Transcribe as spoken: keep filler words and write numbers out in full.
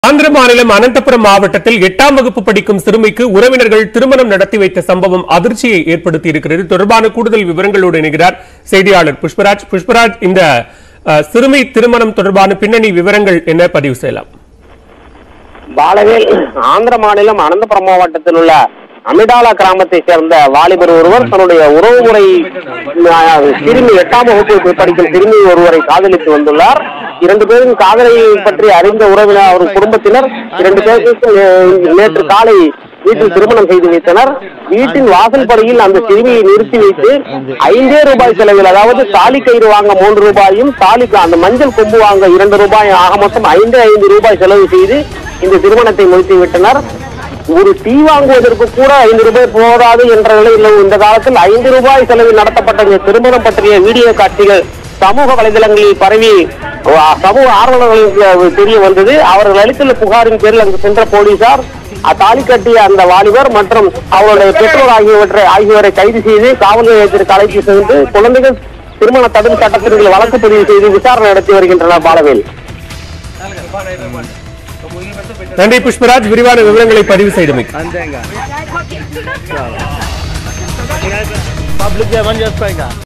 ஆந்திர மாநிலம் அனந்தபுரம் மாவட்டத்தில் எட்டாம் வகுப்பு படிக்கும் சிறுமிக்கு உறவினர்கள் திருமணம் நடத்தி வைத்த சம்பவம் அதிர்ச்சியை ஏற்படுத்தி இருக்கிறது. தொடர்பான கூடுதல் விவரங்களோடு இணைகிறார் செய்தியாளர் புஷ்பராஜ். புஷ்பராஜ், இந்த சிறுமி திருமணம் தொடர்பான பின்னணி விவரங்கள் என்ன பதிவு செய்யலாம்? பாலவேல், ஆந்திர மாநிலம் அனந்தபுரம் மாவட்டத்தில் உள்ள அமிடாலா கிராமத்தை சேர்ந்த வாலிபர் ஒருவர் தன்னுடைய உறவுமுறை சிறுமி எட்டாம் வகுப்பு படிக்கும் சிறுமி ஒருவரை காதலித்து வந்துள்ளார். இரண்டு பேரும் காதலை பற்றி அறிந்த உறவினர் அவர் குடும்பத்தினர் இரண்டு பேருக்கு நேற்று காலை வீட்டில் திருமணம் செய்து வைத்தனர். வீட்டின் வாசல் படியில் அந்த சிறுமியை நிறுத்தி வைத்து ஐந்தே ரூபாய் செலவில், அதாவது தாலி கயிறு வாங்க மூன்று ரூபாயும் தாலி அந்த மஞ்சள் கொம்பு வாங்க இரண்டு ரூபாய் ஆக மொத்தம் ஐந்து ஐந்து ரூபாய் செலவு செய்து இந்த திருமணத்தை முடித்து விட்டனர். ஒரு டீ வாங்குவதற்கு கூட ஐந்து ரூபாய் போதாது என்ற நிலையில் இந்த காலத்தில் ஐந்து ரூபாய் செலவில் நடத்தப்பட்ட இந்த திருமணம் பற்றிய வீடியோ காட்சிகள் சமூக வலைதளங்களில் பரவி சமூக ஆர்வலர்களுக்கு தெரிய வந்தது. அவர்கள் அளித்துள்ள புகாரின் பேரில் அங்கு சென்ற போலீசார் தாலி கட்டிய அந்த வாலிபர் மற்றும் அவருடைய பெற்றோர் ஆகியவற்றை ஆகியோரை கைது செய்து காவல் நிலையத்திற்கு அழைத்து சென்று குழந்தைகள் திருமண தடுப்பு சட்டத்திற்கு வழக்கு பதிவு செய்து விசாரணை நடத்தி வருகின்றனர். பாலவேல், நன்றி புஷ்பராஜ், விரிவான விவரங்களை பதிவு செய்தமைக்கு.